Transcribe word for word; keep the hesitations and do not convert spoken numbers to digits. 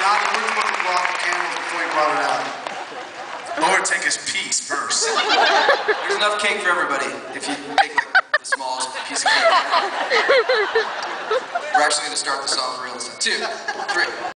Johnny, we're supposed to blow out the candles before you brought it out. Or take his piece first. There's enough cake for everybody if you take like the smallest piece of cake. We're actually going to start this off real. Two, three.